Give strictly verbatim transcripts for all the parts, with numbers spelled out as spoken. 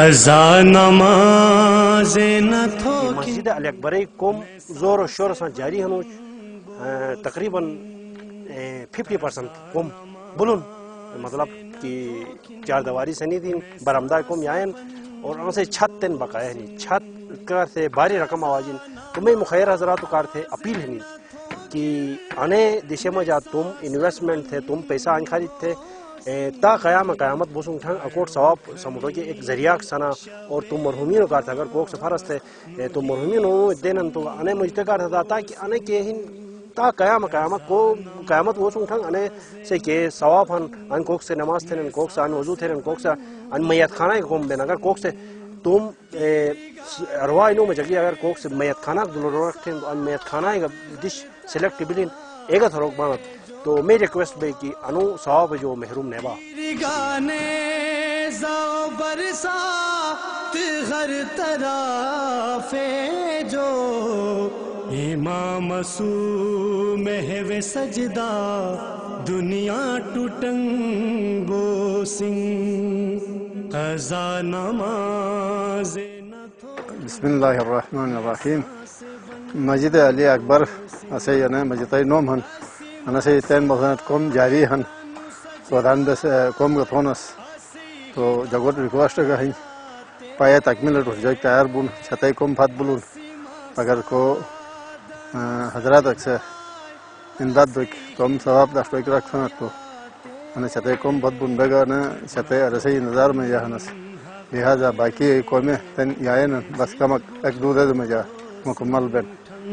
قضا نماز نہ تھو مسجد علی اکبر کم زور و شور سے جاری ہنوچ تقریباً ففٹی پرسنٹ کم بلن مطلب کہ چار دیواری سنی دین برامدہ کم یائن اور ان سے چھت تن بقایا نہیں چھت کار تھے باری رقم آوازین تمہیں مخیر حضرات کار تھے اپیل ہے نہیں کہ آنے دیشے میں جا تم انویسٹمنٹ تھے تم پیسہ آن خرید تھے تا قیام قیامت بسنگ ٹھنگ اکوٹ ثواب سمجھو کہ ایک ذریعہ سنا اور تم مرحومین کار تھا اگر کوک سفارس تھے تو مرحومین ہو دینن تو آنے مجھتے کار تھا تاکہ آنے کے ہن تا قیام قیامت کو قیامت وہ سنگ ٹھنگ آنے سے کہ ثواب ہن ان کوک سے نماز تھے ان کوک سے ان وضو تھے ان کوک سے ان میت خانہ قوم بین اگر کوک سے تم ارواح انہوں میں جگہ اگر کوک سے میت خانہ دلو رکھتے ہیں ان میت خانہ ڈش سلیکٹ بلین ایگا تھا روک بانت تو میری ریکویسٹ بے کہ انو ثواب جو محروم نبا گانے زاو برسات ہر طرف جو امام مسو محو سجدہ دنیا ٹوٹنگ گو سنگ قضا نماز بسم اللہ الرحمن الرحیم مسجد علی اکبر اسے یعنی مسجد نوم ہن انا سے تین مخنت کم جاری ہن سودان دس کم گتھونس تو جگوٹ ریکویسٹ کا ہی پایا تکمیل جو تیار بون چھتے کم پھات بلون اگر کو حضرات اکثر امداد دک تم ثواب داشت ایک رکھنا تو انا چھتے کم پھات بون بگا نا چھتے رسی نظار میں جاہنس لہذا باقی قومیں تن یائن بس کمک ایک دو دے میں جا مکمل بین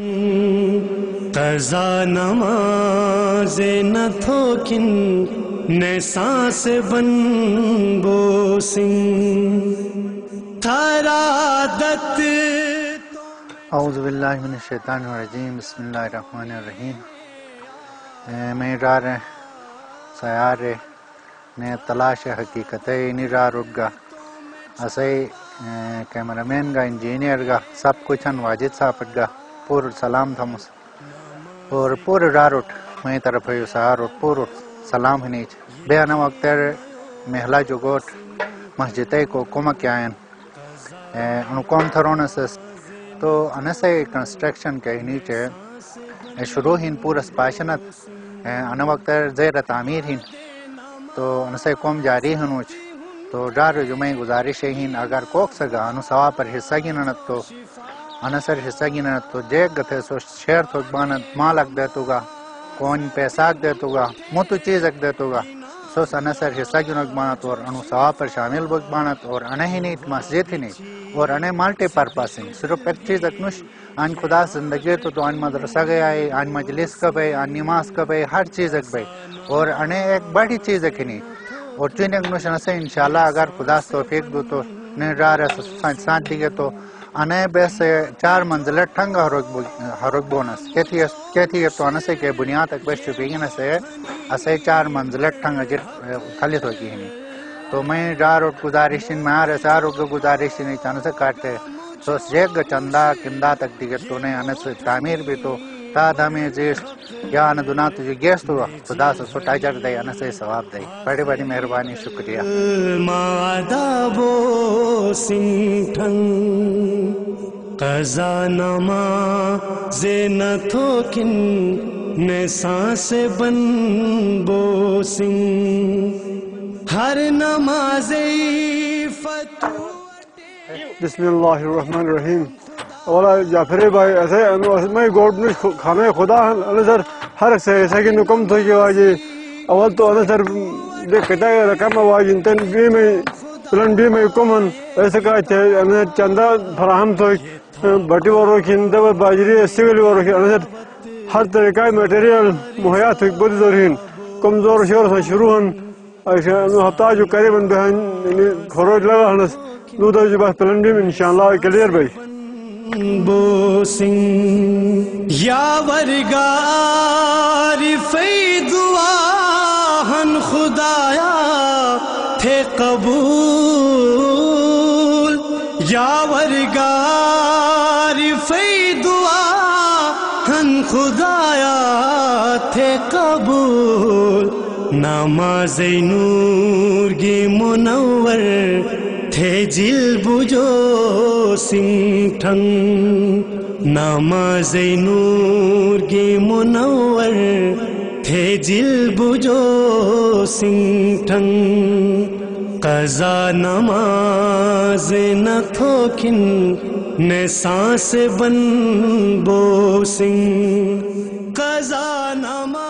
قضا نماز نہ تھوکن نے سانس بن بو سنگ تھرادت اعوذ باللہ من الشیطان الرجیم بسم اللہ الرحمن الرحیم میں را رہے سیارے نے تلاش حقیقت نرا رگا اسے کیمرامین گا انجینئر گا سب کچھ ان واجد صاحب گا پور سلام تھا مس اور پور راروٹ میں طرف ہے سہاروٹ پور سلام ہنیچ بے انا وقتر محلہ جو گوٹ مسجد کو کمک آئین انو کون تھرونس تو انسے کنسٹرکشن کے نیچے شروع ہین پور اسپاشنت انا وقتر زیر تعمیر ہین تو انسے کم جاری ہنوچ تو ڈار جو میں گزارش ہین اگر کوک سگا انو سوا پر حصہ گننت تو انسر حصہ گننت تو جیک گتے سو شیر تھوک بانت مالک دیتو گا کون پیساک دیتو گا متو چیزک دیتو گا سو انسر حصہ گنک بانت اور انو سوا پر شامل بک بانت اور انہ ہی نہیں مسجد ہی نہیں اور انہ مالٹی پرپس ہیں صرف ایک چیز اکنوش آن خدا زندگی تو تو آن مدرسہ گیا ہے آن مجلس کا بھائی آن نماز کا بھائی ہر چیز اک بھائی اور انہ ایک بڑی چیز اک نہیں اور چین اکنوش انسے انشاءاللہ اگر خدا توفیق دو تو نہیں را رہا سانچ دیگے تو انہیں بیس چار منزلت ٹھنگ ہرک بونس کہتی ہے تو انسے کے بنیاد تک بیس چپیگن سے اسے چار منزلت ٹھنگ اجر خلط ہوگی ہی تو میں را روٹ گزارشن میں آ رہے سا روٹ گزارشن چانسے کارتے تو جیگ چندہ کندہ تک دیگر تو نے انسے تعمیر بھی تو تا دھمی زیست یا انہ دنا تجھے گیست ہوا خدا سے سوٹا جر دے انسے ثواب دے بڑی بڑی مہربانی شکریہ مادابو سنٹھن قضا نماز نہ تھوکن نے سانس بن بو سنگ ہر نماز فتو بسم اللہ الرحمن الرحیم اولا جعفری بھائی ایسے میں گوڑ نش خامے خدا انسر ہر سے ایسے کہ نکم تو یہ واجی اول تو انسر کتا رقم واجی تن بی میں پلن بی میں کمن ایسے کہتے ہیں انسر چندہ فراہم تو بٹی وارو کھندہ و باجری سیولی وارو کھندہ انسر ہر طریقہ میٹیریل مہیا تھے بہت ضروری کمزور شور سے شروع ہن ہفتہ جو قریباً بہن خروج لگا ہنس دو دو جو بس پلن بی میں انشاءاللہ کلیئر بھائی بو سنگ یا ورگار فی دعاہن خدایا تھے قبول یا ورگار فی دعاہن خدایا تھے قبول نماز نور گی منور تھے جل بجو سنگ ٹھنگ نماز نور گی منور تھے جل بجو سنگ ٹھنگ قضا نماز نہ تھوکن نے سانس بن بو سنگ قضا نماز